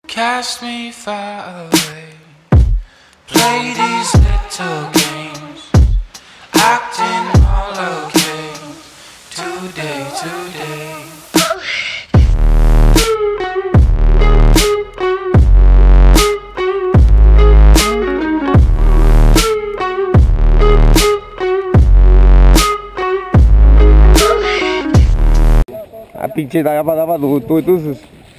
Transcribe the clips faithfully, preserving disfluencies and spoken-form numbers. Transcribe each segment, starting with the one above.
Cast me far away. Play these little games. Acting all okay. Today, today. Ah, pinche daba, daba, tú, tú, tú,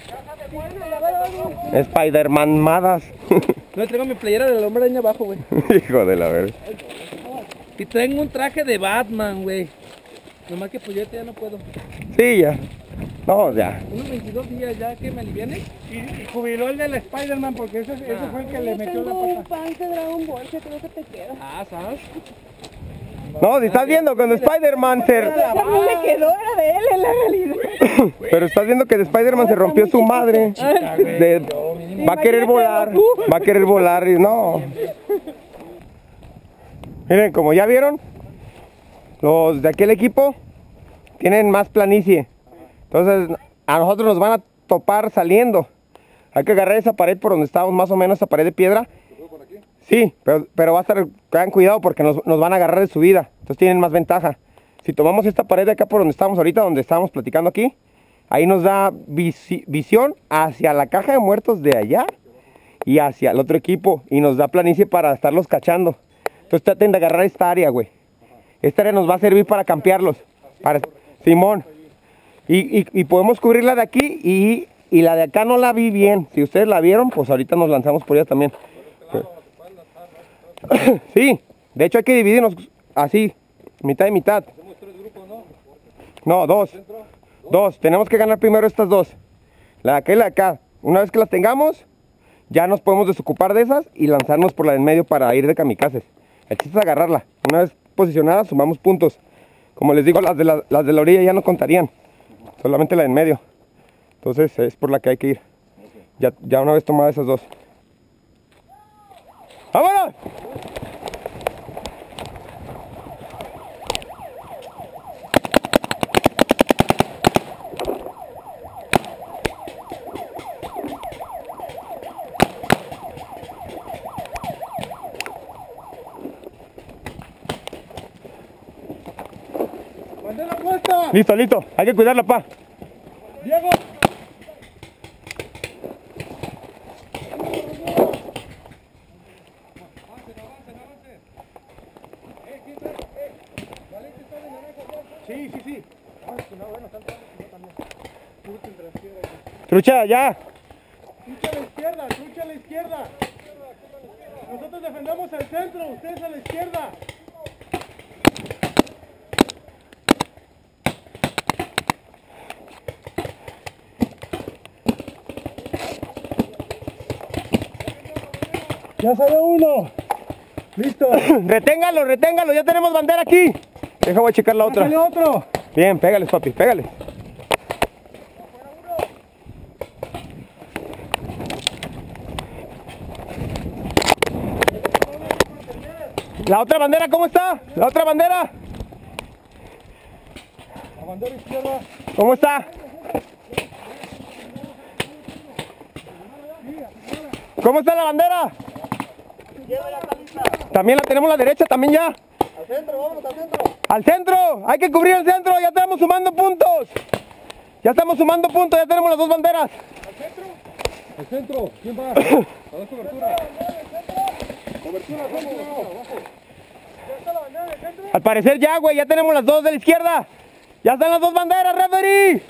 Spider-Man madas. No, traigo mi playera del Hombre Araña abajo, güey. Hijo de la verga. Y tengo un traje de Batman, güey. Nomás que pues yo ya no puedo. Sí, ya. No, ya. Unos veintidós días ya que me aliviane. Y, y jubiló el del Spider-Man porque ese, ese fue el que le metió la Tengo un pata. pan de Dragon Ball que creo que te queda. Ah, ¿sabes? No, si estás viendo cuando Spider-Man se... Esa no le quedó, era de él en la realidad. Pero estás viendo que de Spider-Man se rompió su madre. De... Va a querer volar. Va a querer volar y no. Miren, como ya vieron, los de aquel equipo tienen más planicie. Entonces a nosotros nos van a topar saliendo. Hay que agarrar esa pared por donde estábamos, más o menos esa pared de piedra. Sí, pero, pero va a estar, tengan cuidado porque nos, nos van a agarrar de subida. Entonces tienen más ventaja. Si tomamos esta pared de acá por donde estamos ahorita, donde estábamos platicando aquí, ahí nos da visi, visión hacia la caja de muertos de allá y hacia el otro equipo. Y nos da planicie para estarlos cachando. Entonces traten de agarrar esta área, güey. Esta área nos va a servir para campearlos. Para Simón. Y, y, y podemos cubrirla de aquí y, y la de acá no la vi bien. Si ustedes la vieron, pues ahorita nos lanzamos por ella también. Sí, de hecho hay que dividirnos así, mitad y mitad. No, dos. Dos, tenemos que ganar primero estas dos. La de acá y la de acá. Una vez que las tengamos, ya nos podemos desocupar de esas y lanzarnos por la de en medio para ir de kamikazes. El chiste es agarrarla. Una vez posicionada, sumamos puntos. Como les digo, las de la, las de la orilla ya no contarían. Solamente la de en medio. Entonces es por la que hay que ir. Ya, ya una vez tomadas esas dos. ¡Vámonos! ¡Bandera puesta! Listo, listo. Hay que cuidarla, pa. ¡Diego! Sí, sí, sí. Trucha, ya. Trucha a la izquierda, trucha a la izquierda. Nosotros defendemos el centro, ustedes a la izquierda. Ya salió uno. Listo. Reténgalo, reténgalo. Ya tenemos bandera aquí. Deja, voy a checar la Ya otra. salió otro. Bien, pégales, papi, pégales. La otra bandera, ¿cómo está? La otra bandera. La bandera izquierda. ¿Cómo está? ¿Cómo está la bandera? También la tenemos la derecha, también ya. Al centro, vámonos al centro. Al centro, hay que cubrir el centro, ya estamos sumando puntos. Ya estamos sumando puntos, ya tenemos las dos banderas. ¿Al centro? Al centro, ¿quién va? A dar cobertura. Cobertura, centro. ¿Ya está la bandera del centro? Al parecer ya, güey, ya tenemos las dos de la izquierda. Ya están las dos banderas, referee.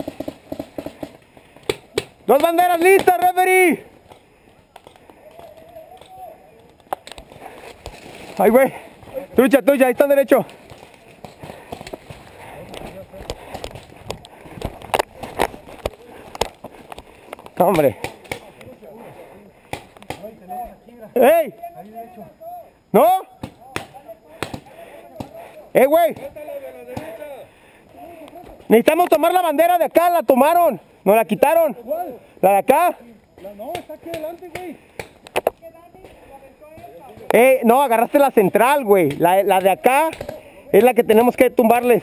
Dos banderas listas, referee. Ay, güey. Trucha, trucha, ahí están derecho. Hombre. ¡Ey! ¿No? ¡Eh, güey! Necesitamos tomar la bandera de acá, la tomaron. Nos la quitaron. La de acá. No, está aquí adelante, güey. Eh, no, agarraste la central, güey. La, la de acá es la que tenemos que tumbarles.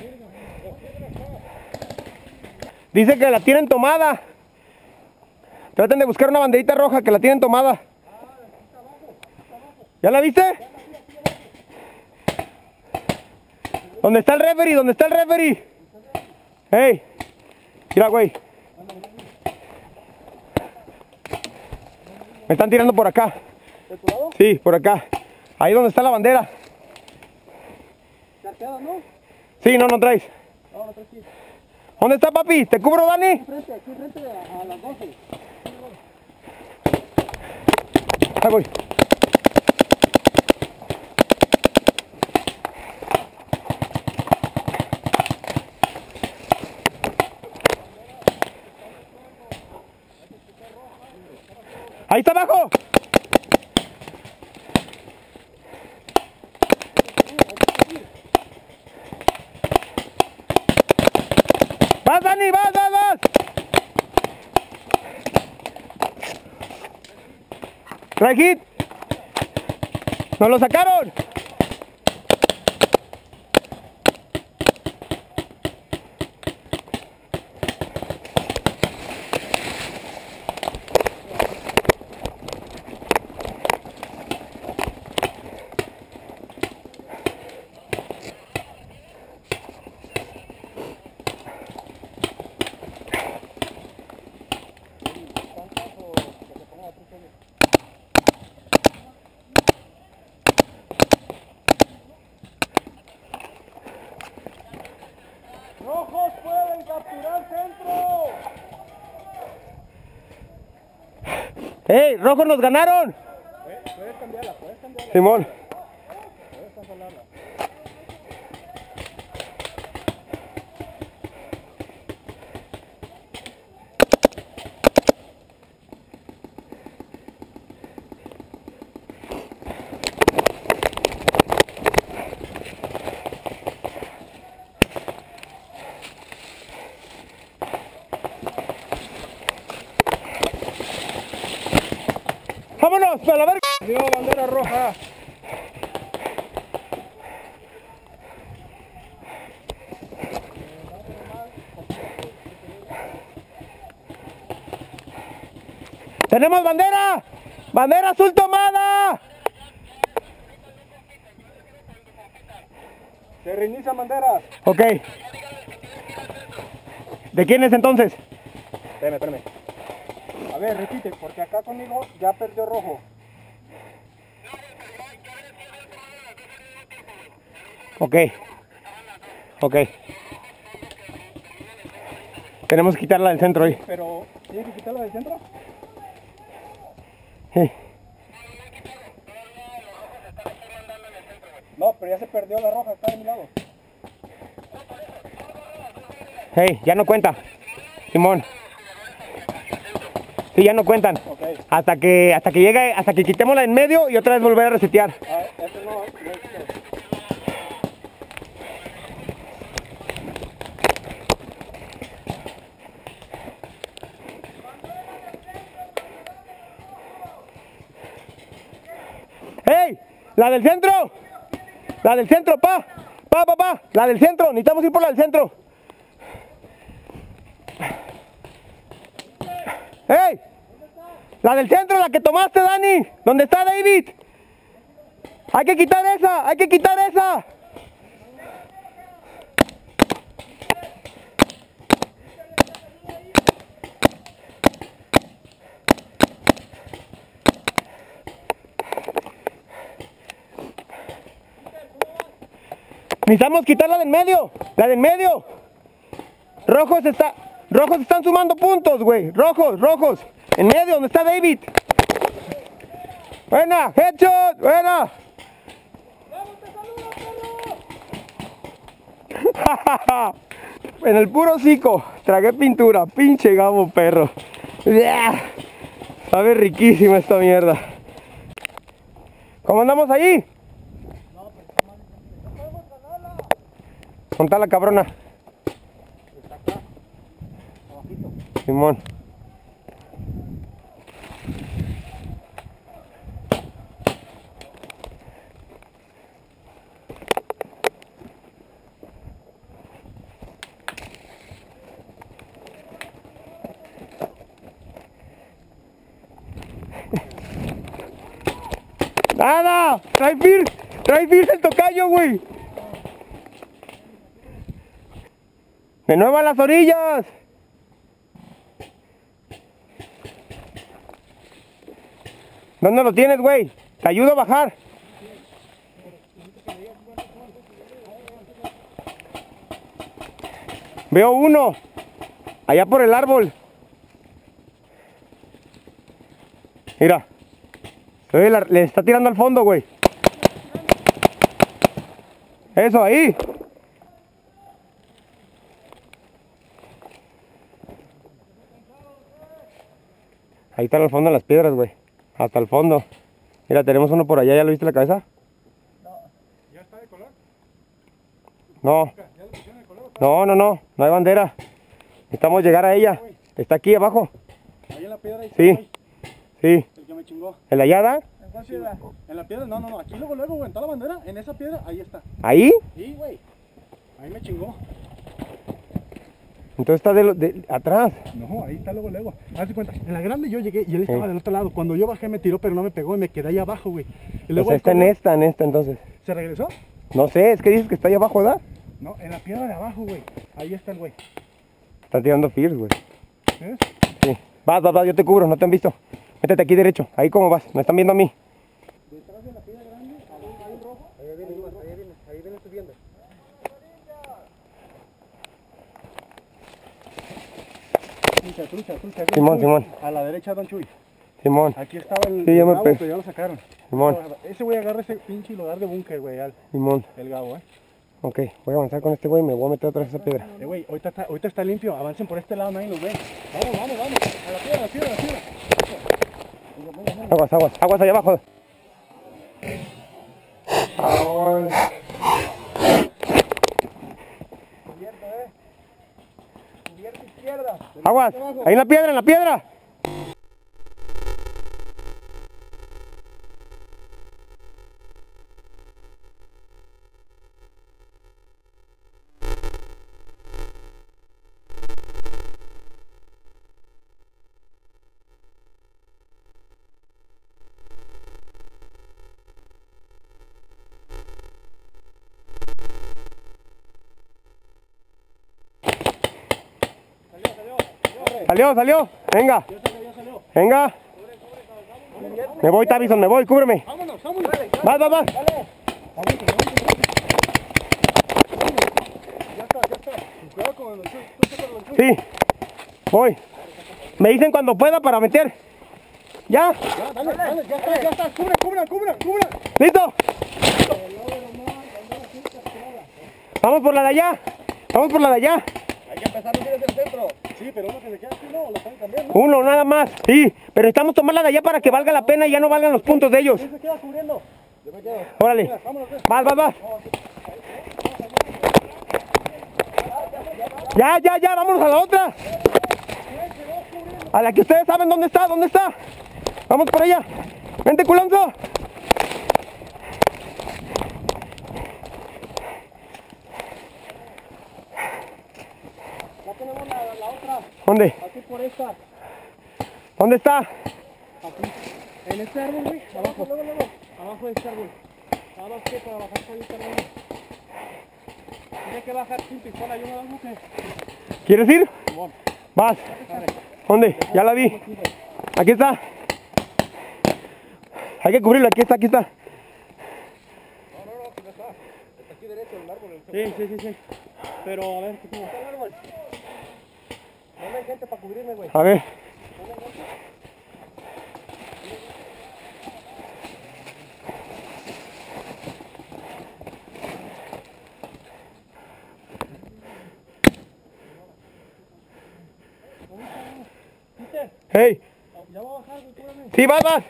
Dice que la tienen tomada. Traten de buscar una banderita roja que la tienen tomada. ¿Ya la viste? ¿Dónde está el referee? ¿Dónde está el referee? Hey, mira, güey. Me están tirando por acá. ¿De tu lado? Sí, por acá. Ahí donde está la bandera. ¿Carteada, no? Sí, no, no traes. No, no traes aquí. ¿Dónde está, papi? ¿Te cubro, Dani? Frente, aquí frente a, a las doce. Ahí voy. Ahí está abajo. Vas, Dani, vas, vas, vas. Trae hit. Nos lo sacaron. ¡Rojos pueden capturar centro! ¡Ey, rojos nos ganaron! Puedes cambiarla, puedes cambiarla. Simón. Puedes cancelarla. ¡Vámonos! ¡A la verga! ¡Dio bandera roja! ¡Tenemos bandera! ¡Bandera azul tomada! Se reinician banderas. Ok. ¿De quién es entonces? Espérame, espérame. A ver, repite, porque acá conmigo ya perdió rojo. Ok. Ok. Tenemos que quitarla del centro ahí. Pero, ¿tienes que quitarla del centro? Sí. No, pero ya se perdió la roja, está de mi lado. Hey, ya no cuenta. Simón. Sí, ya no cuentan. Ok. Hasta que hasta que llegue, hasta que quitémosla en medio y otra vez volver a resetear. Ah, este no, no es que- ¡Hey! ¡La del centro! ¡La del centro, pa! ¡Pa, pa, pa! ¡La del centro! Necesitamos ir por la del centro. ¡Hey! ¡La del centro, la que tomaste, Dani! ¿Dónde está David? ¡Hay que quitar esa! ¡Hay que quitar esa! Necesitamos quitar la del medio, la del medio. Rojos está, rojos están sumando puntos, güey. Rojos, rojos. En medio, donde está David. Buena, headshot, buena. En el puro hocico, tragué pintura, pinche gamo perro. Sabe riquísima esta mierda. ¿Cómo andamos ahí? Contá la cabrona. Simón. Nada, trae Fierce, trae Fierce el tocayo, güey. De nuevo a las orillas. ¿Dónde lo tienes, güey? Te ayudo a bajar. Veo uno. Allá por el árbol. Mira. Oye, la- le está tirando al fondo, güey. Eso, ahí. Ahí están al fondo las piedras, güey. Hasta el fondo. Mira, tenemos uno por allá. ¿Ya lo viste la cabeza? ¿Ya está de color? No. ¿Ya lo pusieron de color? No, no, no. No hay bandera. Necesitamos llegar a ella. Está aquí abajo. Ahí en la piedra. Ahí está, Sí. güey. Sí. El que me chingó. ¿En la hallada? ¿En cuál piedra? En la piedra, no, no, no. Aquí luego, luego, güey. En toda la bandera. En esa piedra, ahí está. ¿Ahí? Sí, güey. Ahí me chingó. Entonces está de, lo- de atrás. No, ahí está luego, luego. Haz de cuenta, en la grande yo llegué y él estaba Sí. del otro lado. Cuando yo bajé me tiró, pero no me pegó y me quedé ahí abajo, güey. Y Pues luego él está en corrió. esta, en esta entonces. ¿Se regresó? No sé, es que dices que está ahí abajo, ¿verdad? No, en la piedra de abajo, güey. Ahí está el güey. Está tirando Fierce, güey. ¿Ves? Sí. Vas, vas, vas, yo te cubro, no te han visto. Métete aquí derecho. Ahí cómo vas, me están viendo a mí. Detrás de la piedra grande, hay un rojo. Ahí viene, ahí viene, ahí viene subiendo. Trucha, trucha, trucha. Simón, Simón. A la derecha, Don Chuy. Simón, Aquí estaba el, Sí, ya el me gabo, pe- pero ya lo sacaron. Simón, Ese güey agarra ese pinche lugar de búnker, güey, al- Simón. el gabo, eh. Ok, voy a avanzar con este güey y me voy a meter otra vez a esa piedra. Eh, güey, ahorita está, ahorita está limpio. Avancen por este lado, nadie los ve. Vamos, vamos, vamos. A la piedra, a la piedra, a la piedra. Aguas, aguas, aguas allá abajo. Aguas. Cubierto, eh. Cubierto izquierda. Aguas, ahí en la piedra, en la piedra. Salió, salió. Venga. Venga. Me voy, Tabison, me voy, cúbreme. Vámonos, vámonos. Vas, vas, vas. Ya está, ya está. Cuidado con el Chuy. Tú saca el Chuy. Sí. Voy. Me dicen cuando pueda para meter. ¿Ya? Ya, dale, dale, ya está, ya está. Cubra, cubra, cubra, cubra. ¿Listo? Vamos por la de allá. Vamos por la de allá. Hay que empezar desde el centro. Sí, pero uno que se queda aquí no, lo pueden cambiar, ¿no? Uno, nada más. Sí, pero necesitamos tomar la de allá para que valga la pena y ya no valgan los puntos de ellos. ¿Quién se queda cubriendo? Yo me quedo. Órale. Vámonos, pues. Vas, vas, vas. Ya, ya, ya, vámonos a la otra. A la que ustedes saben dónde está, dónde está. Vamos por allá. Vente, culonzo. Ya tenemos la, la otra. ¿Dónde? Aquí por esta. ¿Dónde está? Aquí. En este árbol, güey. Abajo, luego, luego. Abajo de este árbol. Nada más que para bajar por este árbol. Tiene que bajar sin pistola. Yo me bajo que. ¿Quieres ir? Simón. Vas. ¿Dónde? Ya la vi. Aquí está. Hay que cubrirlo, aquí está, aquí está. Aquí derecho, el árbol. Sí, sí, sí, sí. Pero a ver, ¿qué tengo? El árbol. No hay gente para cubrirme, güey. A ver. ¿Viste? Hey. Ya voy a bajar, güey, cúbrame. Sí, vas, vas.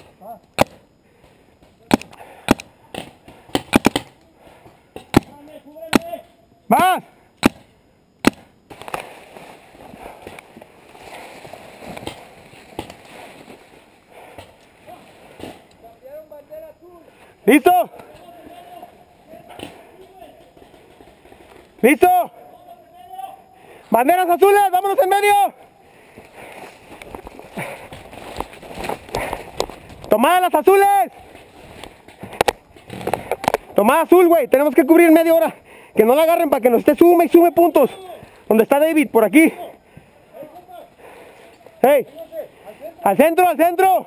Cúbrame, cúbrame. Vas. ¿Listo? ¿Listo? Banderas azules, vámonos en medio. ¡Tomad las azules! Tomás azul, güey. Tenemos que cubrir media hora. Que no la agarren para que nos esté sume y sume puntos. ¿Dónde está David? Por aquí. Hey. Al centro, al centro.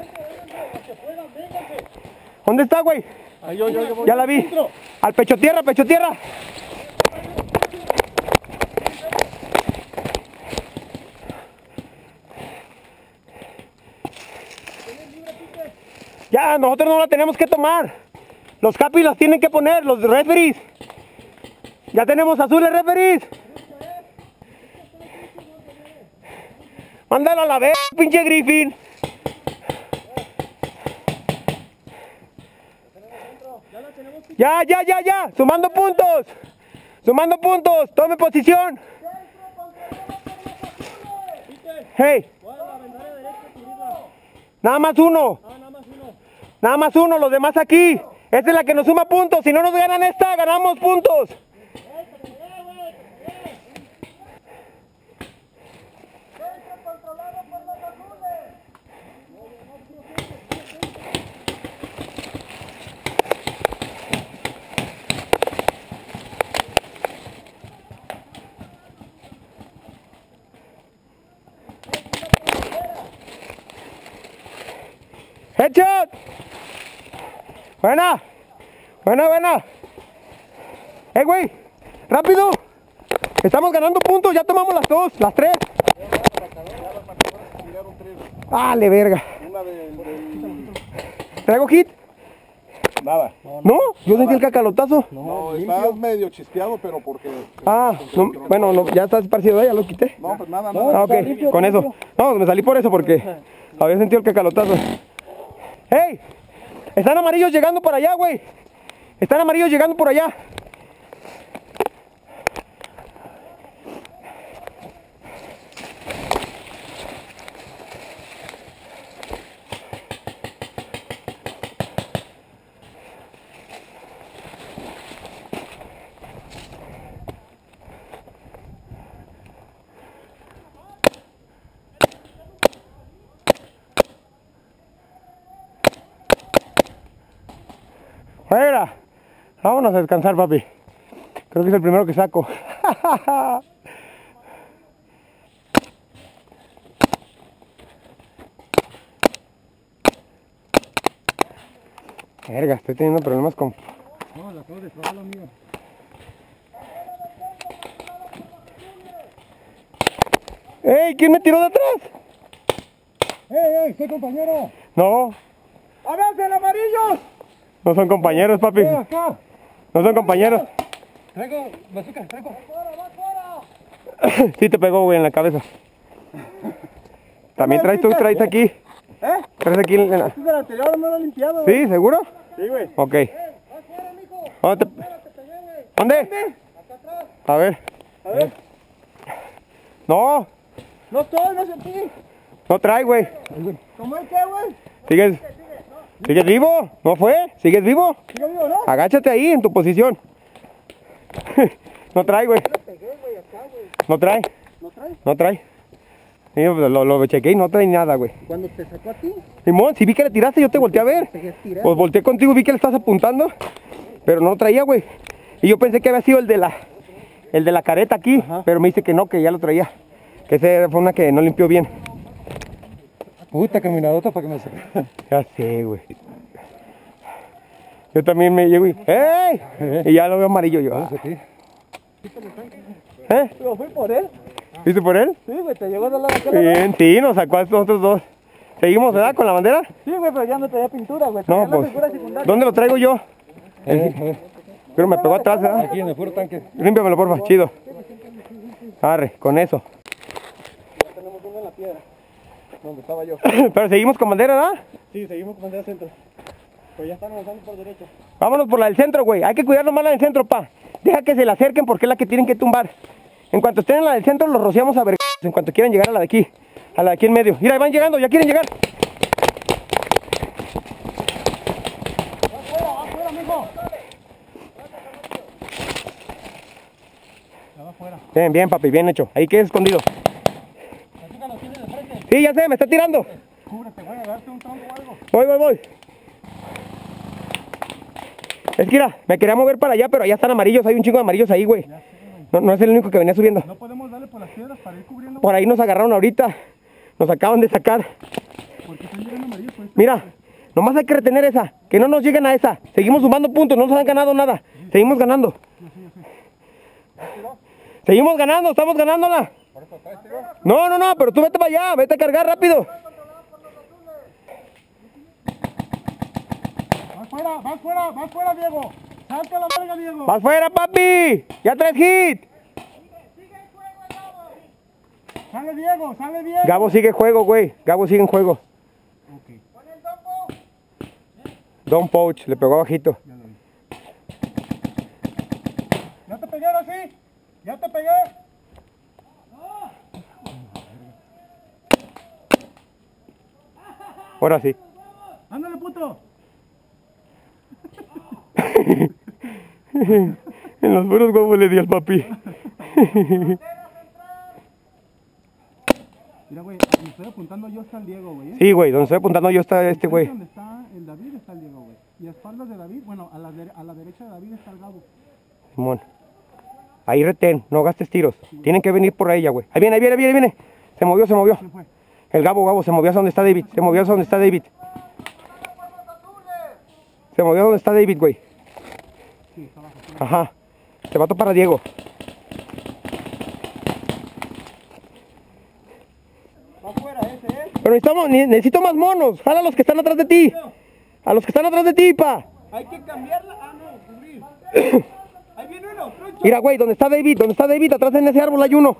¿Dónde está, güey? Ya la vi. Al pecho tierra, pecho tierra. Ya, nosotros no la tenemos que tomar. Los capis las tienen que poner, los referees. Ya tenemos azules referees. Mándalo a la vez, pinche Griffin. Ya, ya, ya, ya. Sumando puntos. Sumando puntos. Tome posición. Hey. Nada más uno. Nada más uno, los demás aquí. Esta es la que nos suma puntos. Si no nos ganan esta, ganamos puntos. Headshot. Buena. Buena, buena. Eh, güey. Rápido. Estamos ganando puntos. Ya tomamos las dos, las tres. Dale, verga. ¿Traigo hit? Nada. ¿No? Yo sentí el cacalotazo. No, está medio chispeado, pero porque... Ah, no, bueno, no, ya está esparcido, ya lo quité. No, pues nada, Ah, nada. ok, con eso. No, me salí por eso porque había sentido el cacalotazo. ¡Hey! Están amarillos llegando por allá, güey. Están amarillos llegando por allá. Fuera. Vámonos a descansar, papi. Creo que es el primero que saco. Verga, estoy teniendo problemas con... No, la acabo de probar la mía. ¡Ey! ¿Quién me tiró de atrás? ¡Ey, ey! ¡Soy compañero! No, ¡Avancen, amarillos! no son compañeros, papi. ¡Ven acá! No son compañeros. Traigo, bazooka, traigo. Sí te pegó, güey, en la cabeza. También traes tú, traes aquí. ¿Eh? Traes aquí en la... Este es el anterior, no lo he limpiado. ¿Sí? ¿Seguro? Sí, güey. Ok. ¿Dónde? te- ¿Dónde? A ver. A ver. No, No estoy, no sentí. no trae, güey. ¿Cómo es que, güey? ¿Sigues? ¿Sigues vivo? ¿No fue? ¿Sigues vivo? ¿Sigo vivo, no? Agáchate ahí en tu posición. No trae, güey. No trae. ¿No trae? No trae. Sí, lo, lo chequeé y no trae nada, güey. Cuando te sacó a ti, Simón, si vi que le tiraste, yo te volteé a ver. te querías tirar. Pues volteé contigo y vi que le estás apuntando. Pero no lo traía, güey. Y yo pensé que había sido el de la el de la careta aquí. Ajá. Pero me dice que no, que ya lo traía. Que ese fue una que no limpió bien. Puta caminadota para que me saque. Ya sé, güey. Yo también me llego y... ¡Ey! Y ya lo veo amarillo yo. ah. ¿Eh? Yo fui por él. ¿Viste por él? Sí, güey, te llegó de la cara. Bien, sí, nos sacó a estos otros dos. ¿Seguimos, verdad, con la bandera? Sí, güey, pero ya no traía pintura, güey. No, Traía la pues... figura secundaria. ¿Dónde lo traigo yo? Pero me pegó atrás, ¿verdad? Aquí en el puro tanque. Límpiamelo, porfa, chido. Arre, con eso. Ya tenemos uno en la piedra. Donde estaba yo. Pero seguimos con bandera, ¿verdad? Sí, seguimos con bandera centro. Pero ya están avanzando por derecha. Vámonos por la del centro, güey. Hay que cuidarnos más la del centro, pa. Deja que se la acerquen porque es la que tienen que tumbar. En cuanto estén en la del centro, los rociamos a ver. En cuanto quieran llegar a la de aquí. A la de aquí en medio. Mira, ahí van llegando, ya quieren llegar. Bien, bien, papi, bien hecho. Ahí queda escondido. Sí, ya sé, me está tirando. Cúbrete, voy a darte un tronco o algo. Voy, voy, voy. Es que mira, me quería mover para allá, pero allá están amarillos. Hay un chingo de amarillos ahí, güey. No, no es el único que venía subiendo. No podemos darle por las piedras para ir cubriendo. Por ahí nos agarraron ahorita. Nos acaban de sacar. Porque están llegando amarillos. Pues. Mira, nomás hay que retener esa. Que no nos lleguen a esa. Seguimos sumando puntos, no nos han ganado nada. Seguimos ganando. Seguimos ganando, estamos ganándola. No, no, no, pero tú vete para allá. Vete a cargar rápido. Vas fuera, vas fuera, vas fuera, Diego. Saca la verga, Diego. ¡Vas fuera, papi! ¡Ya traes hit! Sale Diego, sale Diego. Gabo sigue juego, güey. Gabo sigue en juego. Okay. Don Poach, le pegó bajito. Ya te pegué ahora sí. Ya te pegué. Ahora sí. Ándale, puto. En los puros huevos le di al papi. Mira, güey, me estoy apuntando yo está el Diego, güey. ¿eh? Sí, güey, donde estoy apuntando yo está este güey. Donde está el David está el Diego, güey. Y a espaldas de David, bueno, a la, de- a la derecha de David está el Gabo. Simón. Ahí retén, no gastes tiros. Tienen que venir por ella, güey. Ahí viene, ahí viene, ahí viene, ahí viene. Se movió, se movió. ¿Quién fue? El Gabo, Gabo, se movió hacia donde está David. Se movió hacia donde está David. Se movió donde está David, güey. Sí, está abajo. Sí. Ajá. Se va a topar a Diego. Va afuera ese, ¿eh? Pero necesitamos, ne- necesito más monos. Jala a los que están atrás de ti. A los que están atrás de ti, pa. Hay que cambiarla. Ah, no, cubrir. Ahí viene uno, trucho. Mira, güey, donde está David, donde está David, atrás en ese árbol hay uno.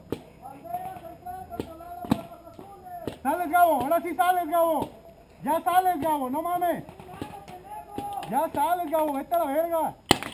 Sales, Gabo, ahora sí sales, Gabo. Ya sales, Gabo, no mames. Ya sales, Gabo, vete a la verga.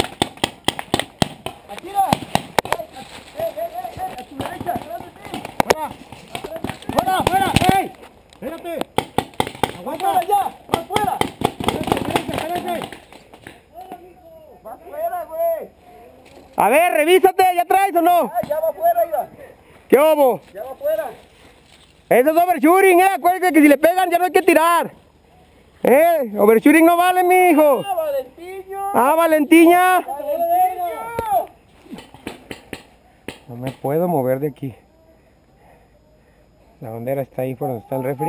¡Atira! ¡Eh, eh, eh, eh! ¡A tu derecha, atrás de ti! ¡Fuera! ¡Fuera, fuera! ¡Ey! ¡Espérate! ¡Aguanta! ya! ¡Va fuera! ¡Espérate, espérate, espérate! ¡Va fuera, güey! A ver, revísate, ¿ya traes o no? ¡Ah, ya va fuera, mira! ¿Qué hubo? ¡Ya va fuera! Ese es overshooting, eh. Acuérdate que si le pegan ya no hay que tirar. Eh, overshooting no vale, mijo. ¡Ah, Valentinho! Ah, Valentiña. ¡Valentinho! No me puedo mover de aquí. La bandera está ahí por donde está el refri.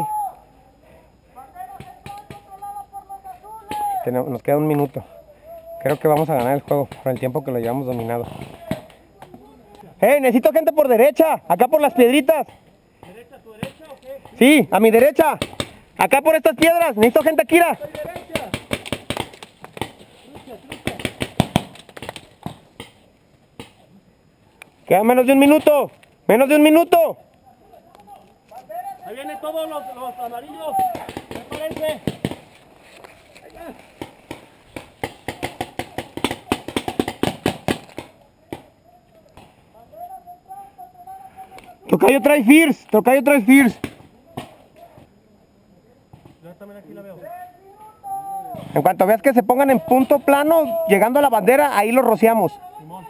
Tenemos- nos queda un minuto. Creo que vamos a ganar el juego por el tiempo que lo llevamos dominado. ¡Eh! Necesito gente por derecha. Acá por las piedritas. ¿Derecha, tu derecha o qué? Sí, a mi derecha. Acá por estas piedras. Necesito gente aquí. Mira. ¡Derecha! Queda menos de un minuto. Menos de un minuto. Ahí vienen todos los, los amarillos. Prepárense. Tocayo trae Fierce. Tocayo trae Fierce. Yo también aquí la veo. En cuanto veas que se pongan en punto plano, llegando a la bandera, ahí los rociamos. Simón.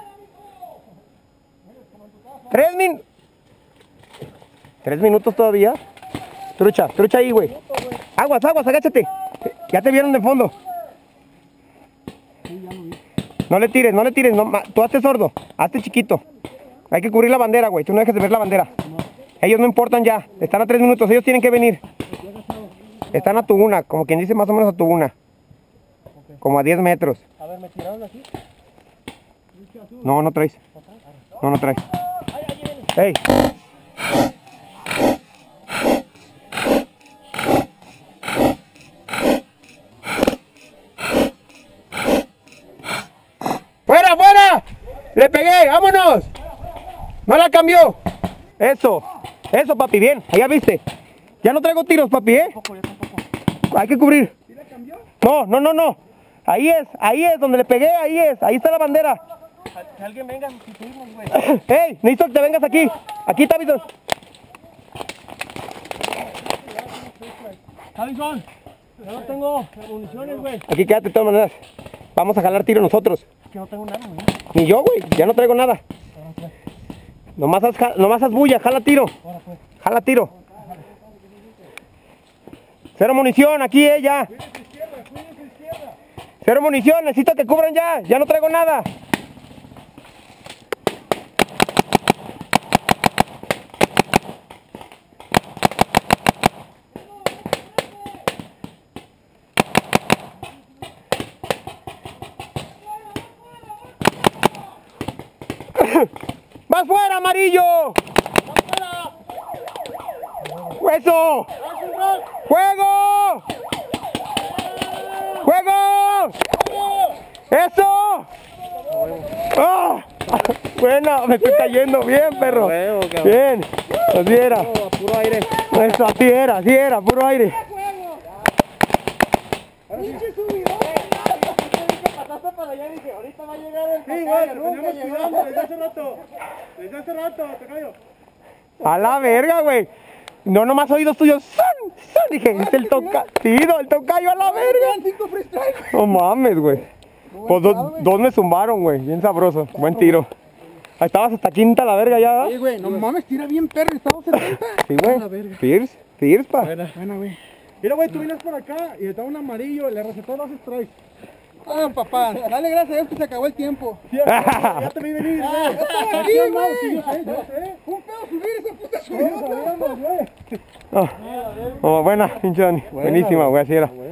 Tres min... Tres minutos todavía. Trucha, trucha ahí, güey. Aguas, aguas, agáchate. Ya te vieron de fondo. Sí, ya lo vi. No le tires, no le tires. No, ma- tú hazte sordo, hazte chiquito. Hay que cubrir la bandera, güey. Tú no dejes de ver la bandera. Ellos no importan ya. Están a tres minutos. Ellos tienen que venir. Están a tu una, como quien dice más o menos a tu una. Como a diez metros. A ver, ¿me tiraron aquí? No, no traes. No, no traes. ¡Ay, allí viene! ¡Ey! ¡Fuera, fuera! ¡Le pegué! ¡Vámonos! ¡No la cambió! Eso, eso, papi, bien. Allá viste. Ya no traigo tiros, papi, ¿eh? Tampoco, yo tampoco. Hay que cubrir. ¿Sí la cambió? No, no, no, no. Ahí es, ahí es, donde le pegué, ahí es. Ahí está la bandera. Que alguien venga, si subimos, güey. ¡Ey! Necesito que te vengas aquí. Aquí está, Bison. Javison, yo no tengo municiones, güey. Aquí quédate de todas maneras. Vamos a jalar tiro nosotros. Que no tengo nada, güey. Ni yo, güey. Ya no traigo nada. Nomás haz, ja- nomás haz bulla, jala tiro. Ahora pues. Jala tiro. Cero munición, aquí, eh, ya. Cero munición, necesito que cubran ya. Ya no traigo nada. ¡Vas fuera, amarillo! ¡Eso! ¡Juego! ¡Juego! ¡Eso! ¡Oh! Bueno, me estoy cayendo bien, perro. Bien, así era. Puro aire. Eso, así era, así era, puro aire. Ahorita va a llegar el sí, güey, lo teníamos cuidando desde hace rato. Desde hace rato, te callo. A la verga, güey. No nomás oídos tuyos. ¡Son! ¡Son! Dije, es el toca. Sí, no, el tocayo a la verga. No mames, güey. Pues dos, dos me zumbaron, güey. Bien sabroso. Buen tiro. Ahí estabas hasta quinta la verga ya. Sí, güey, no mames, tira bien perro, estamos setenta. Sí, güey. Pierce, Pierce, pa. Buena, buena, güey. Mira, güey, tú vienes por acá y estaba un amarillo, le recetó dos strikes. Ah, papá, dale gracias a Dios que se acabó el tiempo. Sí, ya te vi venir, güey. Ya estaba aquí, güey. Sí, yo sé, yo sé. Un pedo subir esa puta subida. Oh, oh, buena, pinche Dani. Buenísima, güey, así era.